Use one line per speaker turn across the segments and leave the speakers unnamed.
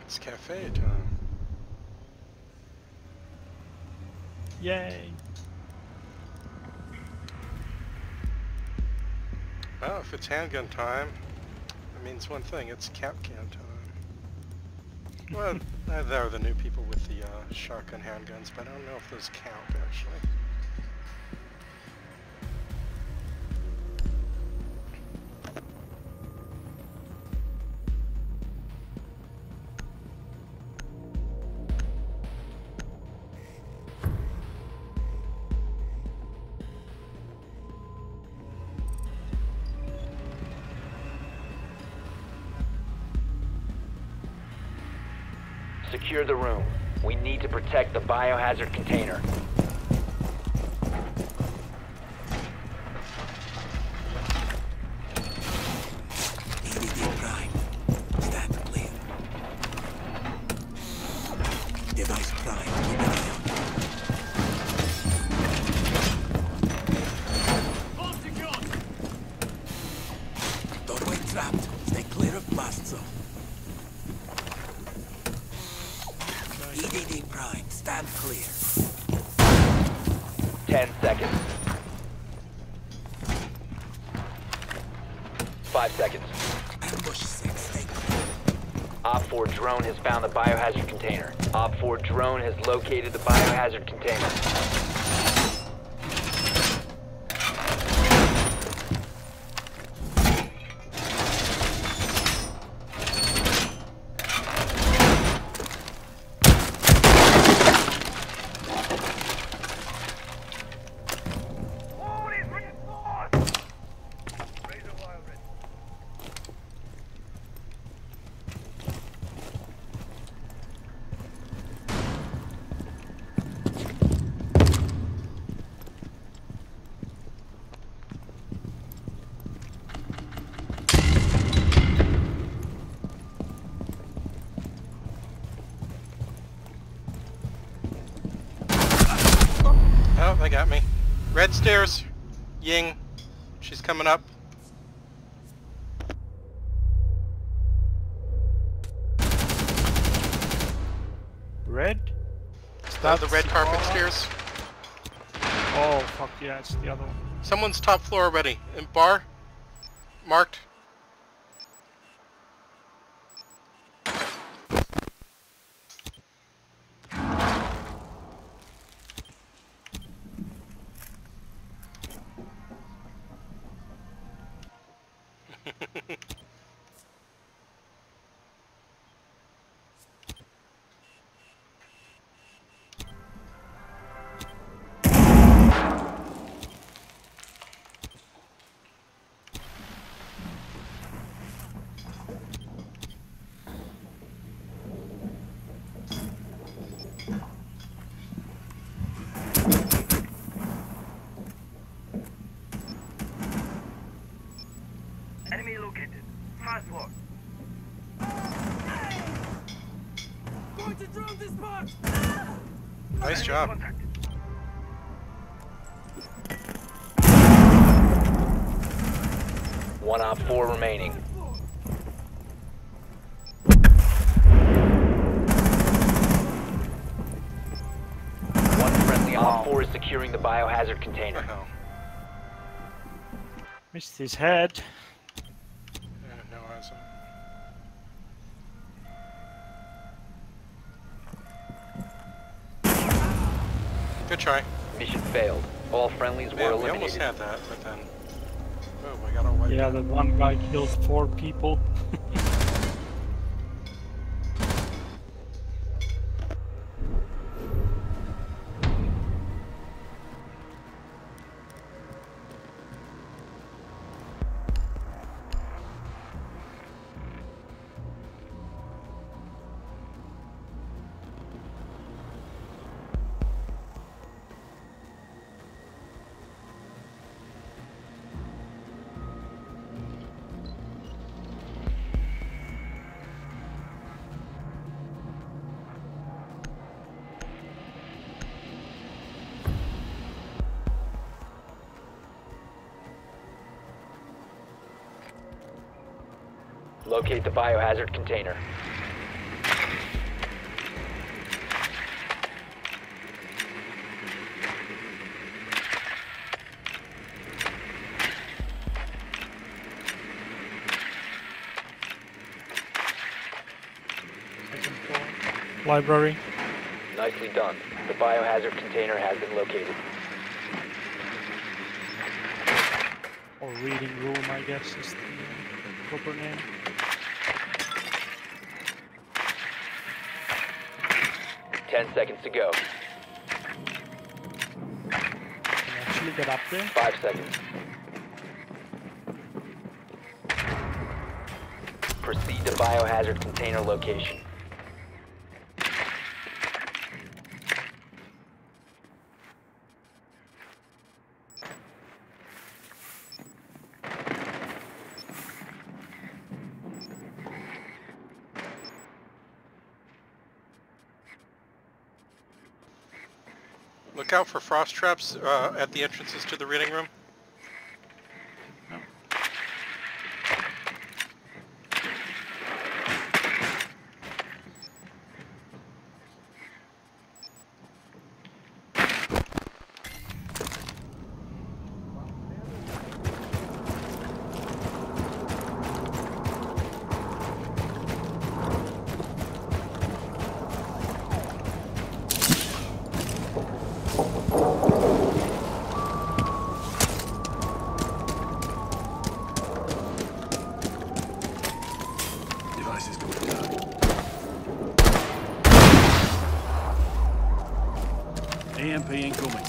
It's cafe time.
Yay!
Well, if it's handgun time, it means one thing, it's cap can time. Well, there are the new people with the shotgun handguns, but I don't know if those count, actually.
Secure the room. We need to protect the biohazard container.
EDD prime. Stand clear. Device prime. Keep an eye on. Doorway trapped. Stay clear of blast zone. EDD prime. Stand clear.
10 seconds. 5 seconds.
Ambush 6. Stay clear.
Op 4 drone has found the biohazard container. Op 4 drone has located the biohazard container.
Oh, they got me. Red stairs. Ying. She's coming up.
Red?
The red carpet stairs.
Oh, fuck yeah, it's the other one.
Someone's top floor already. In bar. Marked.
Enemy located. Fast walk. Going to drone this part!
Nice job.
Contact.
One Op 4 remaining. One friendly Op 4 is securing the biohazard
What the
container.
hell?
Missed his head.
No eyes on. Good try.
Mission failed. All friendlies were
Man, we almost
eliminated.
had that, but then... Oh, I got all wiped
Yeah,
out.
that one guy killed 4 people.
Locate the biohazard container.
Library.
Nicely done. The biohazard container has been located.
Or reading room, I guess is the proper name.
10 seconds to go.
Can I actually get up there?
5 seconds. Proceed to biohazard container location.
Look out for frost traps at the entrances to the reading room.
Device is going down. EMP incoming.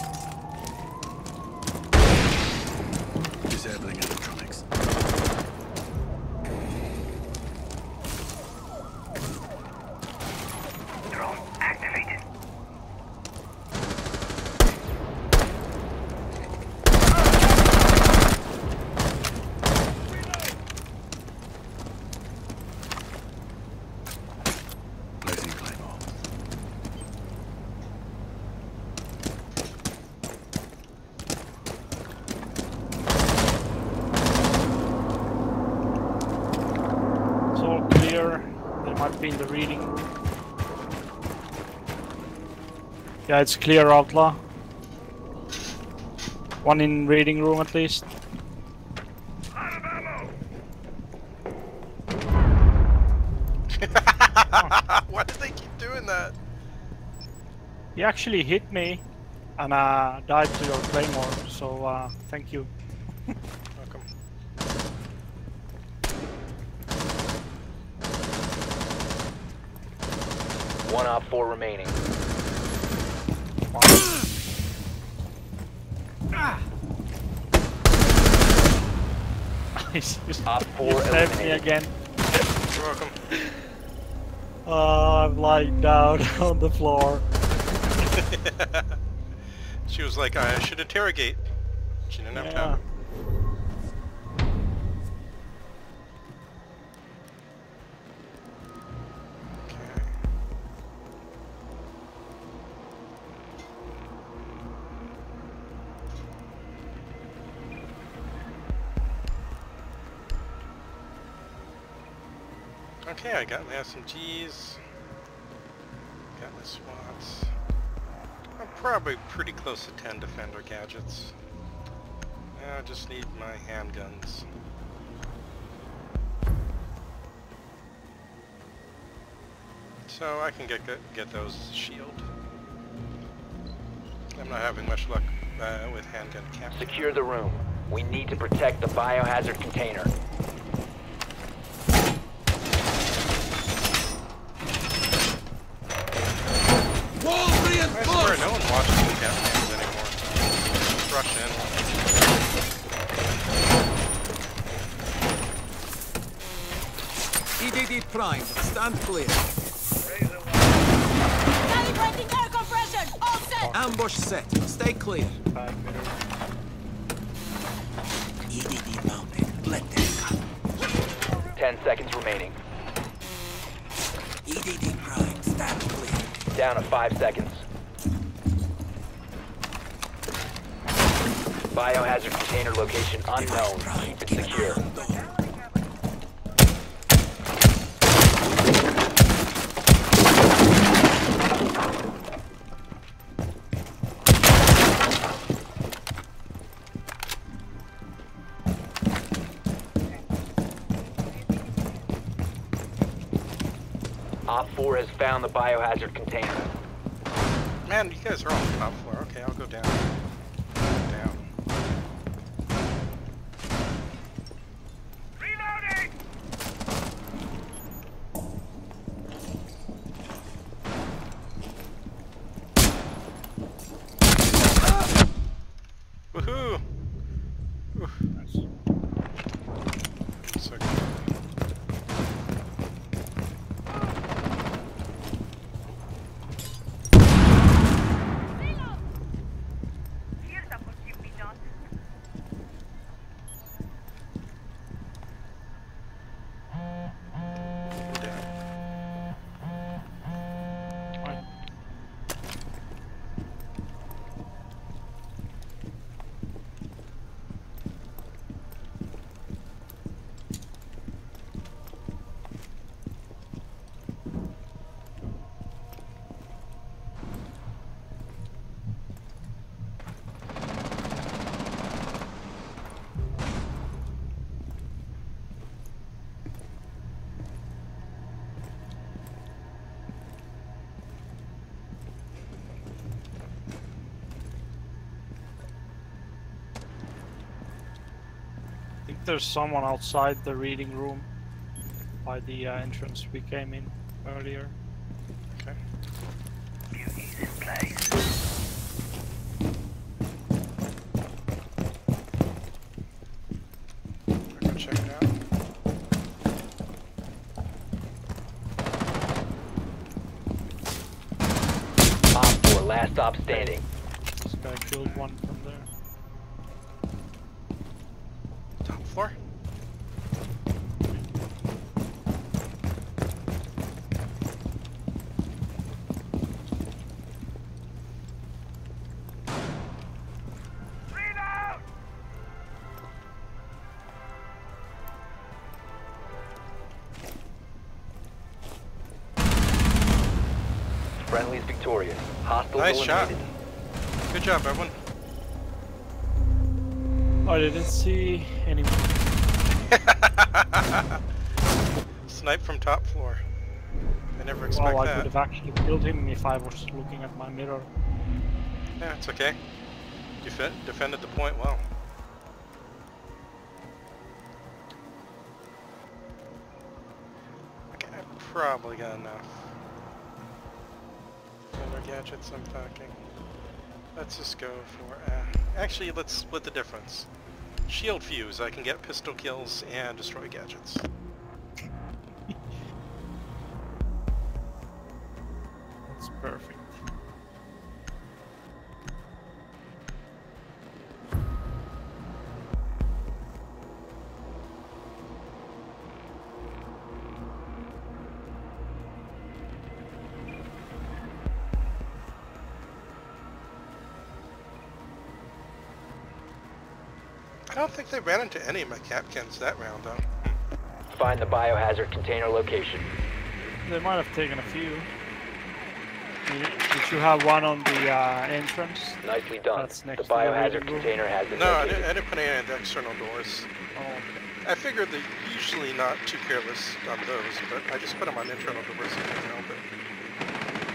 Disabling electronics.
Drone activated.
Placing Claymore.
It's all clear. They might be in the reading room. Yeah, it's clear, Outlaw. One in reading room at least.
Out of ammo.
Why do they keep doing that?
He actually hit me and died to your claymore, so thank you.
Welcome.
One op 4 remaining.
He's just
Op 4
stabbed me
eliminated.
again.
You're welcome.
I'm lying down on the floor.
She was like, I should interrogate. She didn't have
Yeah.
time. Okay. Okay, I got my SMGs. Got my SWATs. I'm probably pretty close to 10 Defender gadgets. Now I just need my handguns. So I can get those as a shield. I'm not having much luck with handgun capture.
Secure the room. We need to protect the biohazard container.
Wall
I swear
reinforced!
no one watches the campaigns anymore. Just rush in.
EDD prime. Stand clear.
Calibrating air compression! All set!
Ambush set. Stay clear.
5 meters.
EDD mounted. Let them come.
10 seconds remaining.
EDD prime. Stand clear.
Down to 5 seconds. Biohazard container location unknown.
Prime.
Keep it
Keep an eye
secure.
on door.
Op 4 has found the biohazard container.
Man, you guys are on the top floor. Okay, I'll go down. Down.
Reloading!
Woohoo! Oof.
Nice.
So good.
Here's up what you've been done.
We're down.
Fine. I think there's someone outside the reading room by the entrance we came in earlier.
Okay.
Duties in place.
I can check it out.
Op 4, last stop standing.
This guy killed one from there.
Top floor.
Reload!
Friendly's victorious. Hostiles
Nice shot.
eliminated.
Good job, everyone.
I didn't see anyone.
Snipe from top floor. I never expect
Well, I
that.
would have actually killed him if I was looking at my mirror.
Yeah, it's okay. Defended the point well. Okay, I probably got enough. Other gadgets I'm packing. Let's just go for... actually, let's split the difference. Shield fuse, I can get pistol kills and destroy gadgets.
That's perfect.
I don't think they ran into any of my Capkins that round, though.
Find the biohazard container location.
They might have taken a few. Did you have one on the entrance?
Nicely done.
That's
The
next to the
biohazard
reading room.
container has been
No, I
located.
didn't put any of the external doors.
Oh, okay.
I figured they're usually not too careless on those, but I just put them on internal doors so they can help it.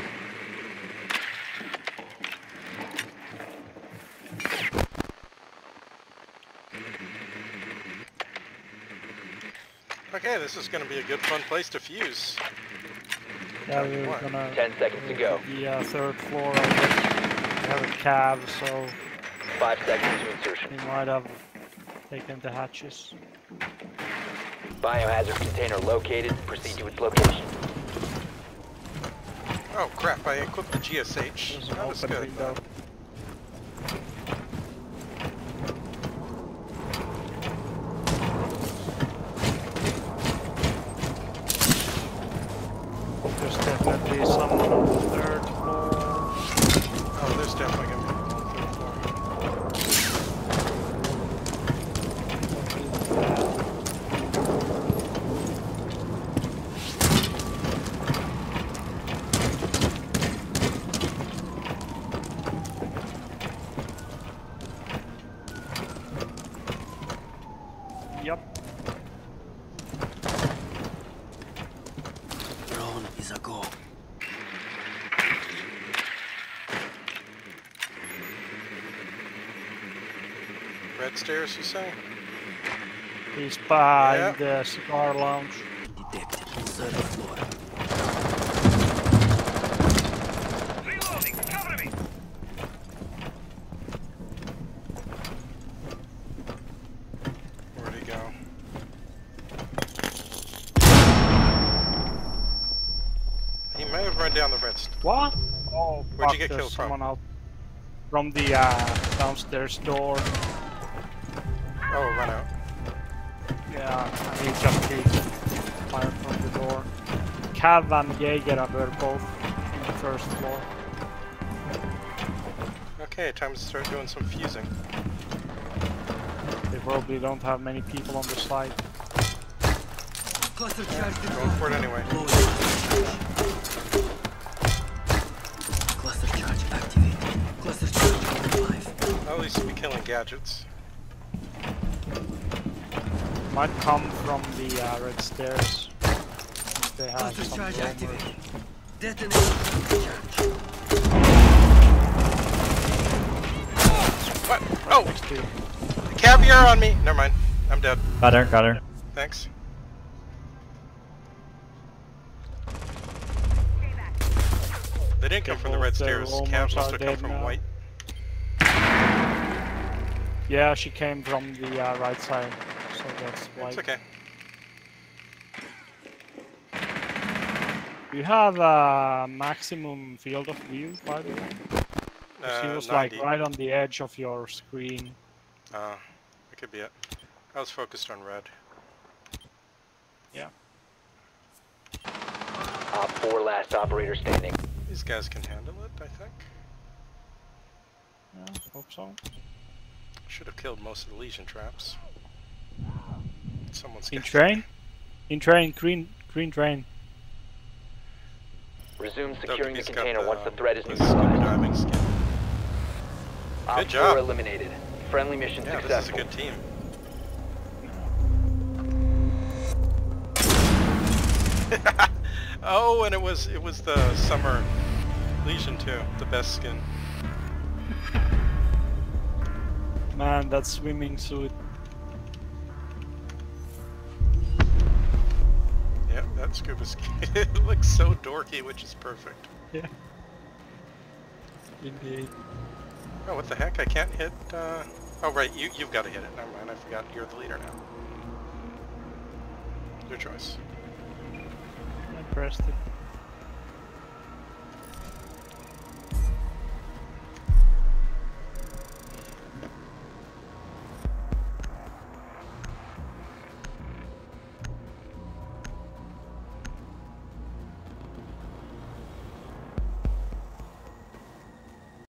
Okay, this is going to be a good fun place to fuse.
Yeah, we were
What?
gonna
10 seconds to go.
the third floor. I guess. We have a cab, so
5 seconds to insertion.
we might have taken the hatches.
Biohazard container located. Proceed to its location.
Oh crap, I equipped the GSH.
There's an
That was
open
good.
window. There's definitely someone on the third floor.
Oh, there's definitely going to be one on the third floor.
Yep.
Drone is a go.
Red stairs, you say?
He's behind
Yeah.
the cigar lounge.
Detected. Third floor.
Reloading! Cover me!
Where'd he go? He may have run down the red stairs.
What? Oh,
Where'd
fuck,
you get
there's
killed from?
someone out from the downstairs door.
Oh, run out.
Yeah, and he just peeked. Fired from the door. Cav and Jaeger were both in the first floor.
Okay, time to start doing some fusing.
They probably don't have many people on the site.
Cluster charge
Going for it anyway.
Cluster charge activated. Cluster charge live.
I'll at least be killing gadgets.
Might come from the red stairs. If they have
Cluster
some
charge
roamers.
activated. Detonate cluster charge.
What? Oh! Caviar on me! Never mind. I'm dead.
Got her, got her.
Thanks.
Stay back.
They didn't come from the red stairs. Cav must have come from white.
Yeah, she came from the right side. So that's white.
It's okay.
You have a maximum field of view, by the way? 'Cause he was
90.
like right on the edge of your screen.
That could be it. I was focused on red.
Yeah.
Op 4 last operator standing.
These guys can handle it, I think.
Yeah, hope so.
Should have killed most of the Legion traps. Someone's
In
got-
train? In train, green train.
Resume
Doug,
securing the
he's got
container once the threat is
the scuba
neutralized.
diving skill.
Op
Good job.
4 eliminated. Friendly mission
Yeah, this is a
successful.
good team. Oh, and it was the summer Legion too, the best skin.
Man, that swimming suit.
Yeah, that scuba skin. It looks so dorky, which is perfect.
Yeah. Indeed.
Oh, what the heck? I can't hit. Oh, right. You've got to hit it. Never mind. I forgot. You're the leader now. Your choice.
I pressed it.